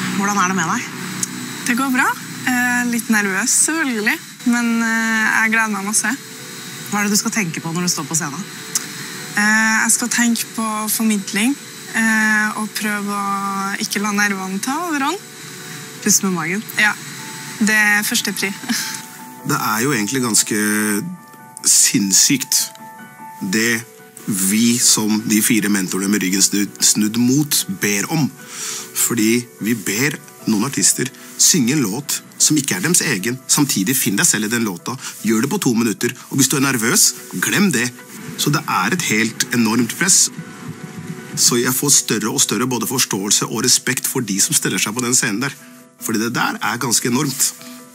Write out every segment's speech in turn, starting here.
Hvordan det med deg? Det går bra. Litt nervøs, selvfølgelig. Men jeg gleder meg masse. Hva det du skal tenke på når du står på scenen? Jeg skal tenke på formidling og prøve å ikke la nervene ta overhånd. Puste med magen? Ja, det første pri. Det jo egentlig ganske sinnssykt det vi som de 4 mentorene med ryggen snudd mot ber om. Fordi vi ber noen artister synge en låt som ikke deres egen. Samtidig finn deg selv i den låta. Gjør det på 2 minutter. Og hvis du nervøs, glem det. Så det et helt enormt press. Så jeg får større og større både forståelse og respekt for de som stiller seg på den scenen der. Fordi det der ganske enormt.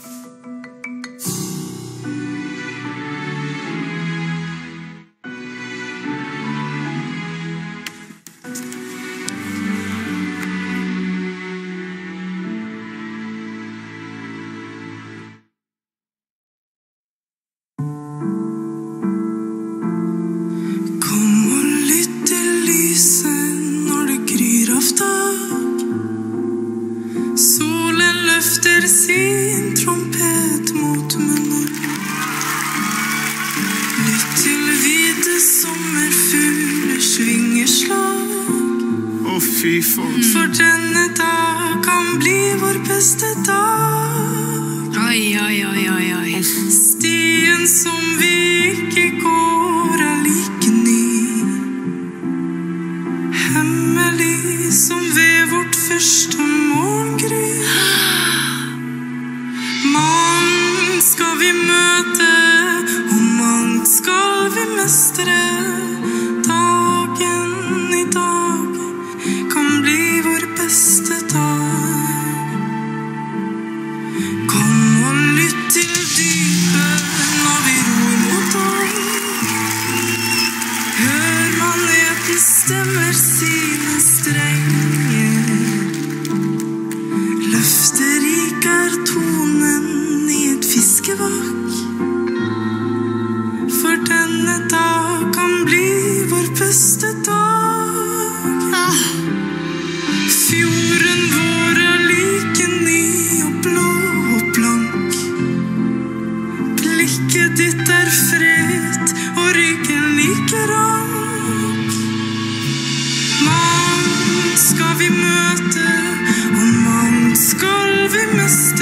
Solen løfter sin trompet mot munnen. Lytt til hvite sommerfuglers vingeslag. Å, fy faen. For denne dag kan bli vår beste dag. Oi, oi, oi, oi, oi. Stien som vi ikke går like ny. Hemmelig som ved vårt første morgengry. Mangt skal vi møte, og mangt skal vi mestre. Dagen i dag kan bli vår beste dag. Kom og lytt til dypet når vi ror mot dag. Hør maneten stemmer sine strenger. Løfterik tonen i et fiskevak. For denne dag kan bli vår beste dag. Fjorden vår like ny og blå og blank. Blikket ditt fred og ryggen like rank. Mangt skal vi møte, og mangt skal vi miste.